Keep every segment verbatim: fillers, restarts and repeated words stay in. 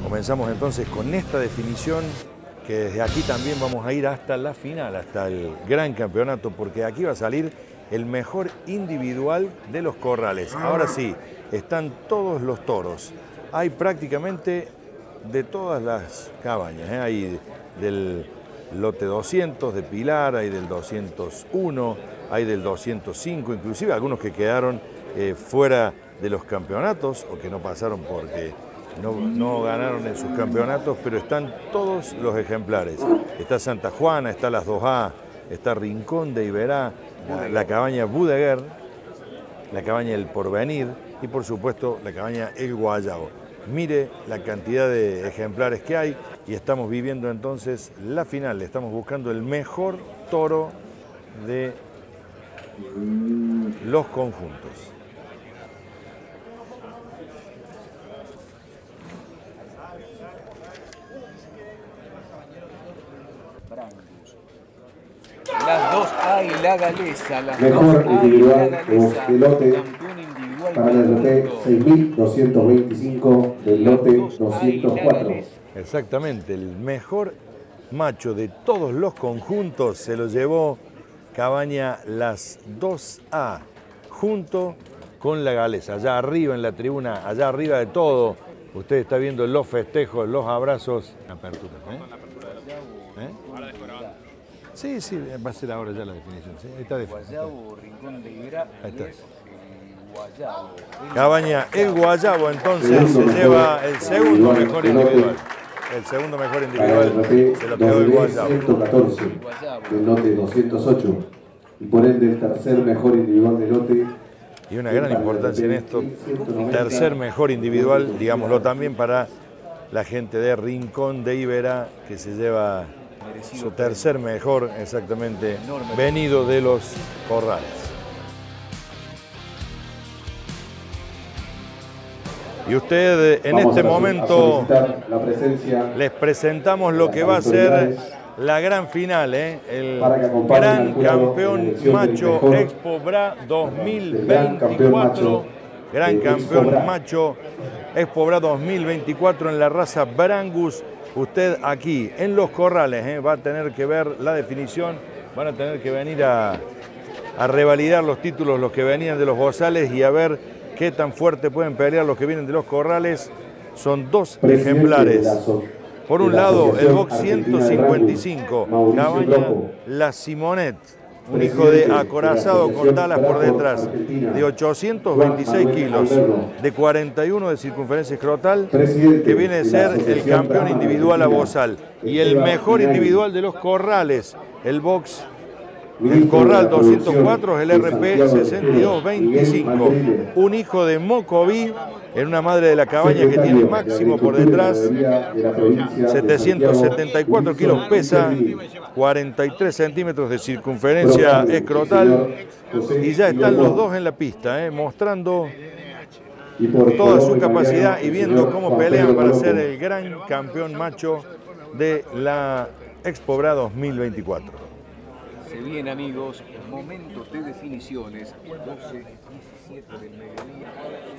Comenzamos entonces con esta definición, que desde aquí también vamos a ir hasta la final, hasta el gran campeonato, porque aquí va a salir el mejor individual de los corrales. Ahora sí, están todos los toros. Hay prácticamente de todas las cabañas, ¿eh? Hay del lote doscientos de Pilar, hay del doscientos uno, hay del doscientos cinco, inclusive algunos que quedaron eh, fuera de los campeonatos o que no pasaron porque no, no ganaron en sus campeonatos, pero están todos los ejemplares. Está Santa Juana, está las dos A, está Rincón de Iberá, la, la cabaña Budeguer, la cabaña El Porvenir y por supuesto la cabaña El Guayabo. Mire la cantidad de ejemplares que hay y estamos viviendo entonces la final. Estamos buscando el mejor toro de los conjuntos. Las dos A y la galesa. Las mejor dos individual A y la galesa, de lote campeón individual para el lote seis mil doscientos veinticinco del lote doscientos cuatro. Exactamente, el mejor macho de todos los conjuntos se lo llevó cabaña Las dos A, junto con la galesa, allá arriba en la tribuna, allá arriba de todo. Usted está viendo los festejos, los abrazos. Apertura, ¿eh? ¿Eh? Sí, sí, va a ser ahora ya la definición. ¿Sí? Ahí está definido. Guayabo, Rincón de Iberá. Ahí está. El Guayabo. Cabaña El Guayabo entonces se lleva el segundo mejor individual. El segundo mejor individual se lo quedó el Guayabo. ciento catorce del lote doscientos ocho y por ende el tercer mejor individual del lote. Y una gran importancia en esto, tercer mejor individual, digámoslo también para la gente de Rincón de Iberá, que se lleva su tercer mejor, exactamente, venido de los corrales. Y usted en este momento les presentamos lo que va a ser la gran final, ¿eh? El gran campeón macho Expo Bra dos mil veinticuatro. Gran campeón macho Expo Bra dos mil veinticuatro en la raza Brangus. Usted aquí en los corrales ¿eh? va a tener que ver la definición, van a tener que venir a, a revalidar los títulos, los que venían de los bozales y a ver qué tan fuerte pueden pelear los que vienen de los corrales. Son dos ejemplares. Por un lado, el box ciento cincuenta y cinco, cabaña La Simonette, un hijo de acorazado con talas por detrás, de ochocientos veintiséis kilos, de cuarenta y uno de circunferencia escrotal, que viene de ser el campeón individual a bozal. Y el mejor individual de los corrales, el box el corral doscientos cuatro es el R P sesenta y dos veinticinco, un hijo de Mocoví, en una madre de la cabaña que tiene máximo por detrás, setecientos setenta y cuatro kilos pesa, cuarenta y tres centímetros de circunferencia escrotal, y ya están los dos en la pista, eh, mostrando toda su capacidad y viendo cómo pelean para ser el gran campeón macho de la Expo Bra dos mil veinticuatro. Se viene, amigos, momentos de definiciones, doce diecisiete del mediodía.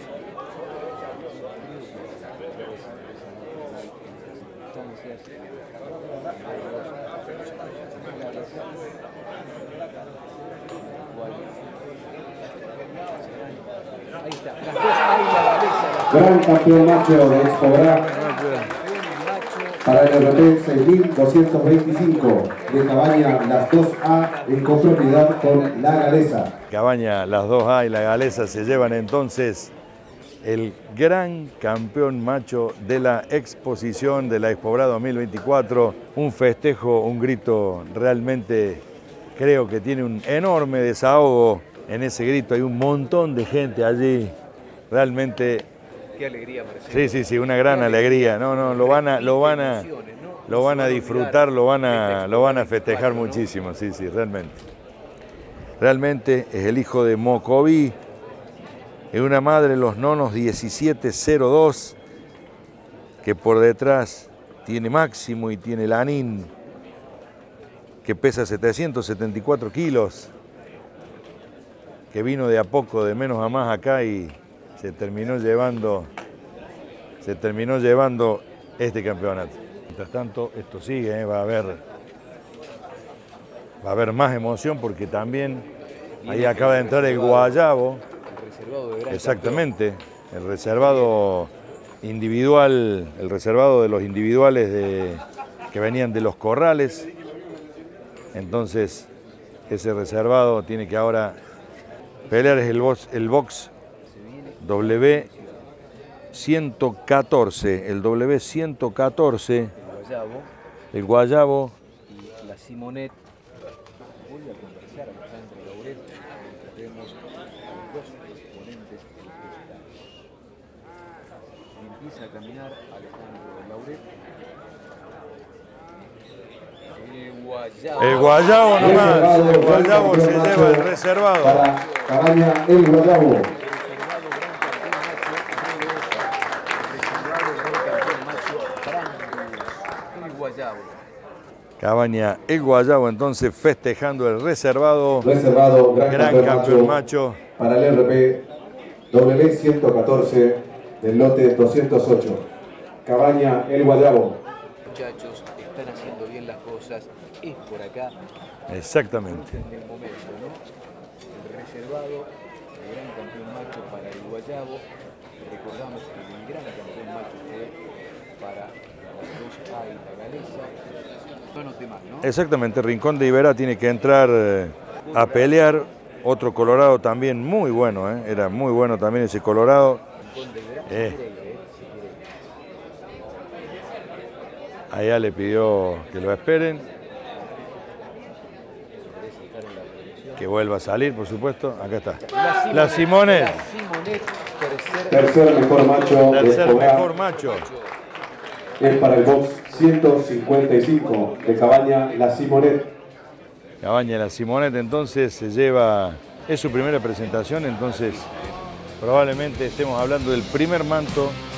Ahí está, las dos, ahí la galesa. Gran campeón macho de Expo Bra para el R P seis mil doscientos veinticinco de cabaña Las dos A en copropiedad con la galesa. Cabaña Las dos A y la galesa se llevan entonces el gran campeón macho de la exposición de la Expo Bra dos mil veinticuatro. Un festejo, un grito realmente, creo que tiene un enorme desahogo en ese grito. Hay un montón de gente allí, realmente. Qué alegría, Marcelo. Sí, sí, sí, una gran alegría. No, no, lo van a, lo van a, lo van a disfrutar, lo van a, lo van a festejar muchísimo, sí, sí, realmente. Realmente es el hijo de Mocoví, es una madre, los nonos diecisiete cero dos, que por detrás tiene Máximo y tiene Lanín, que pesa setecientos setenta y cuatro kilos, que vino de a poco, de menos a más acá y se terminó llevando, se terminó llevando este campeonato. Mientras tanto, esto sigue, ¿eh? va a haber, va a haber más emoción porque también ahí acaba de entrar el Guayabo. Exactamente, el reservado individual, el reservado de los individuales de, que venían de los corrales. Entonces, ese reservado tiene que ahora pelear, es el box, el box W ciento catorce, el W ciento catorce, el Guayabo y la Simonet. Voy a conversar a Alejandro Lauret, vemos a los dos exponentes del estadio. Empieza a caminar Alejandro Lauret. El Guayabo. El Guayabo nomás, el Guayabo se lleva el reservado. Para Cabaña el Guayabo. Cabaña el Guayabo entonces festejando el reservado. Reservado, gran, gran campeón, campeón macho, macho. Para el R P W ciento catorce del lote doscientos ocho. Cabaña el Guayabo. Muchachos, están haciendo bien las cosas. Es por acá. Exactamente. En el momento, ¿no? El reservado, el gran campeón macho para el Guayabo. Recordamos que el gran campeón macho fue para las dos A y la Galesa. ¿No? Exactamente, Rincón de Iberá tiene que entrar eh, a pelear. Otro Colorado también muy bueno, eh. era muy bueno también ese Colorado. Eh. Allá le pidió que lo esperen. Que vuelva a salir, por supuesto. Acá está. La Simonet. La Simonet, tercer, tercer mejor macho. Tercer mejor macho. Es para el box ciento cincuenta y cinco de Cabaña La Simonet. Cabaña La Simonet entonces se lleva, es su primera presentación, entonces probablemente estemos hablando del primer manto